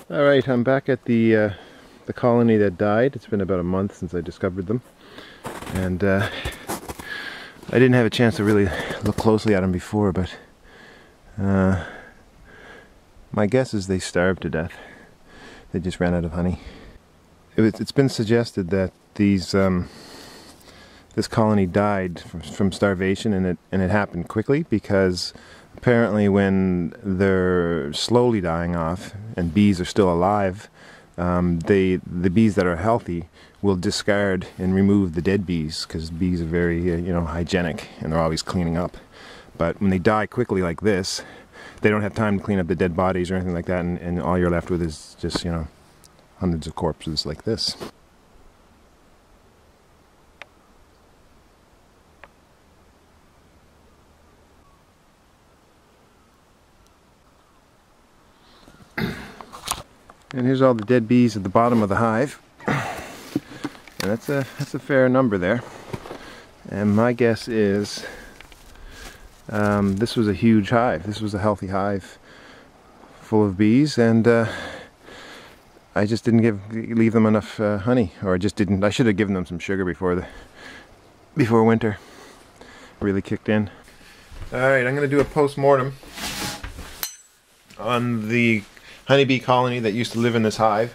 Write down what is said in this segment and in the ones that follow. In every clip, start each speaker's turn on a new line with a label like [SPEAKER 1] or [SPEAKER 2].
[SPEAKER 1] Alright, I'm back at the colony that died. It's been about a month since I discovered them. And I didn't have a chance to really look closely at them before, but my guess is they starved to death. They just ran out of honey. It's been suggested that this colony died from starvation, and it happened quickly because apparently when they're slowly dying off and bees are still alive, the bees that are healthy will discard and remove the dead bees, because bees are very hygienic and they're always cleaning up. But when they die quickly like this, they don't have time to clean up the dead bodies or anything like that, and all you're left with is just hundreds of corpses like this. And here's all the dead bees at the bottom of the hive. And that's a fair number there. And my guess is this was a huge hive. This was a healthy hive full of bees, and I just didn't leave them enough honey, or I should have given them some sugar before winter really kicked in. Alright, I'm going to do a post-mortem on the honeybee colony that used to live in this hive.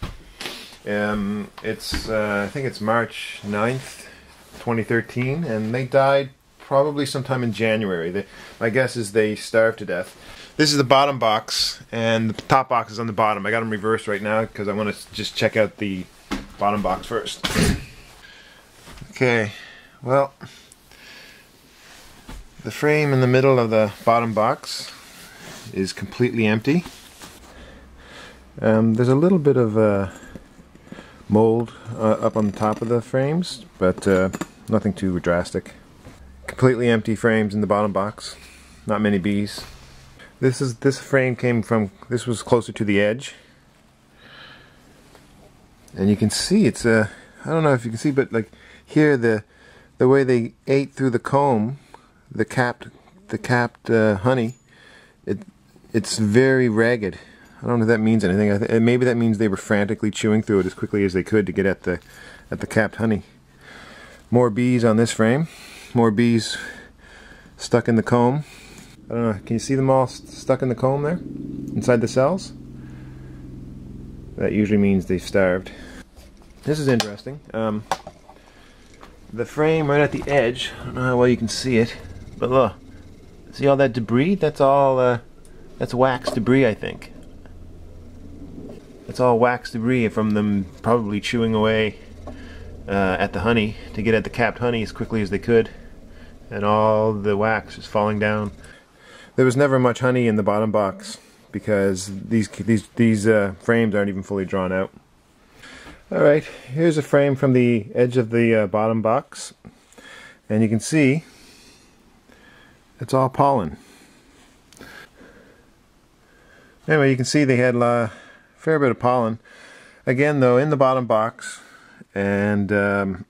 [SPEAKER 1] I think it's March 9th, 2013, and they died probably sometime in January. My guess is they starved to death. This is the bottom box, and the top box is on the bottom. I got them reversed right now because I want to just check out the bottom box first. Okay, well, the frame in the middle of the bottom box is completely empty. There's a little bit of mold up on the top of the frames, but nothing too drastic. Completely empty frames in the bottom box. Not many bees. This frame this was closer to the edge, and you can see it's I don't know if you can see, but like here the way they ate through the comb, the capped honey, it's very ragged. I don't know if that means anything. Maybe that means they were frantically chewing through it as quickly as they could to get at the capped honey. More bees on this frame. More bees stuck in the comb. I don't know, can you see them all stuck in the comb there? Inside the cells? That usually means they've starved. This is interesting. The frame right at the edge, I don't know how well you can see it, but look. See all that debris? That's all, that's wax debris, I think. It's all wax debris from them probably chewing away at the honey to get at the capped honey as quickly as they could, and all the wax is falling down. There was never much honey in the bottom box because these frames aren't even fully drawn out. Alright, here's a frame from the edge of the bottom box, and you can see it's all pollen. Anyway, you can see they had fair bit of pollen. Again though, in the bottom box, and the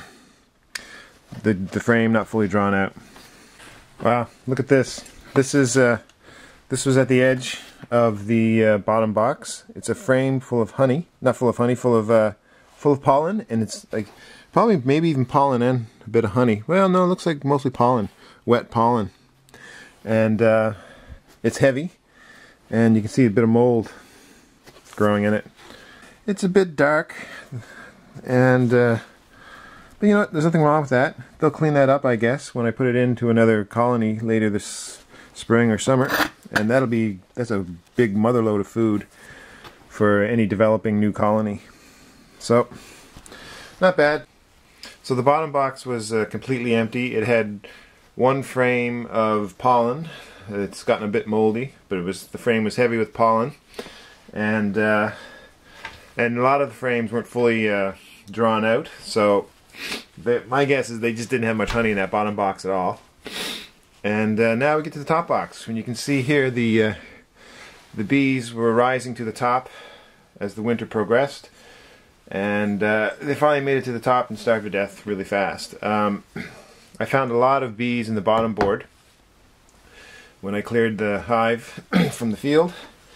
[SPEAKER 1] frame not fully drawn out. Wow, look at this. This was at the edge of the bottom box. It's a frame full of honey, not full of honey, full of pollen, and it's like probably maybe even pollen and a bit of honey. Well, no, it looks like mostly pollen, wet pollen, and it's heavy, and you can see a bit of mold growing in it. It's a bit dark, and but you know what, there's nothing wrong with that. They'll clean that up, I guess, when I put it into another colony later this spring or summer, and that's a big mother load of food for any developing new colony. So, not bad. So the bottom box was completely empty. It had one frame of pollen. It's gotten a bit moldy, but the frame was heavy with pollen. And a lot of the frames weren't fully drawn out, so my guess is they just didn't have much honey in that bottom box at all. And now we get to the top box. When you can see here, the bees were rising to the top as the winter progressed, and they finally made it to the top and starved to death really fast. I found a lot of bees in the bottom board when I cleared the hive from the field.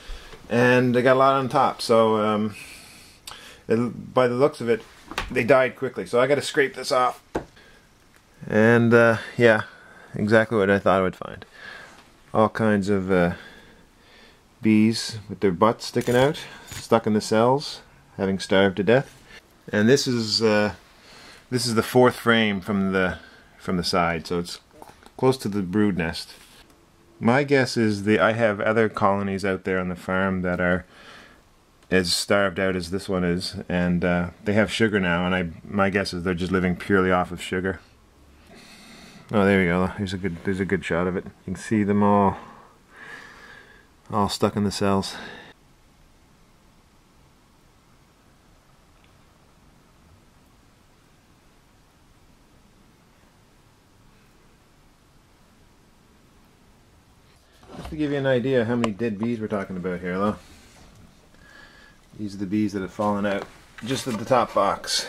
[SPEAKER 1] and they got a lot on top. So by the looks of it, they died quickly. So I got to scrape this off. And yeah, exactly what I thought I would find. All kinds of bees with their butts sticking out, stuck in the cells, having starved to death. And this is the fourth frame from the side, so it's close to the brood nest. My guess is I have other colonies out there on the farm that are as starved out as this one is, and they have sugar now, and my guess is they're just living purely off of sugar. Oh, there we go. There's a good shot of it. You can see them all stuck in the cells. Just to give you an idea how many dead bees we're talking about here, though. These are the bees that have fallen out just at the top box.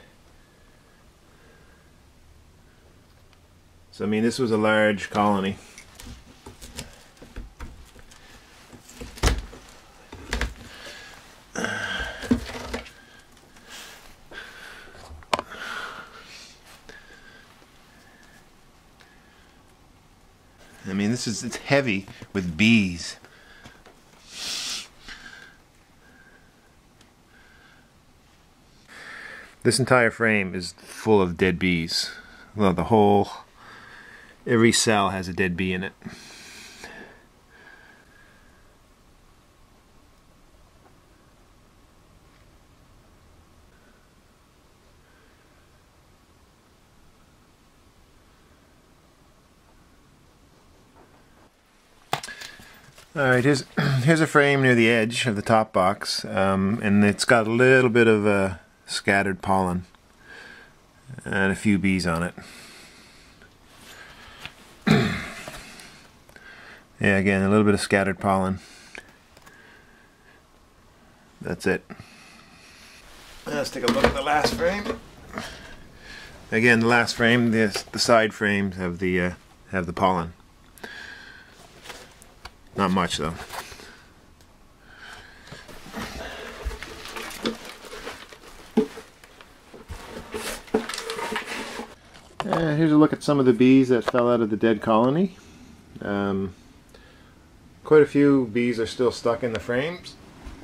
[SPEAKER 1] So I mean, this was a large colony. I mean, it's heavy with bees. This entire frame is full of dead bees. Well, every cell has a dead bee in it. Alright, here's a frame near the edge of the top box, and it's got a little bit of scattered pollen and a few bees on it. Yeah, again, a little bit of scattered pollen. That's it. Let's take a look at the last frame. Again, the last frame, the side frames have the pollen. Not much though. Here's a look at some of the bees that fell out of the dead colony. Quite a few bees are still stuck in the frames.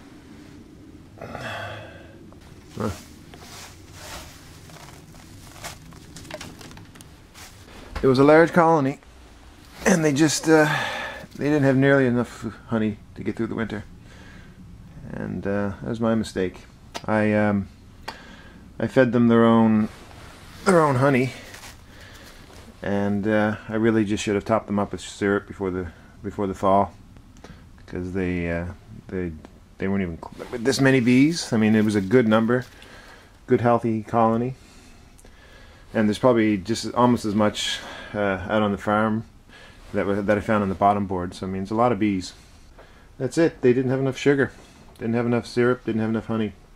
[SPEAKER 1] It was a large colony, and they didn't have nearly enough honey to get through the winter, and that was my mistake. I fed them their own honey, and I really just should have topped them up with syrup before the fall, because they weren't even with this many bees. I mean, it was a good number, good healthy colony, and there's probably just almost as much out on the farm that I found on the bottom board. So I mean, it's a lot of bees. That's it. They didn't have enough sugar, didn't have enough syrup, didn't have enough honey.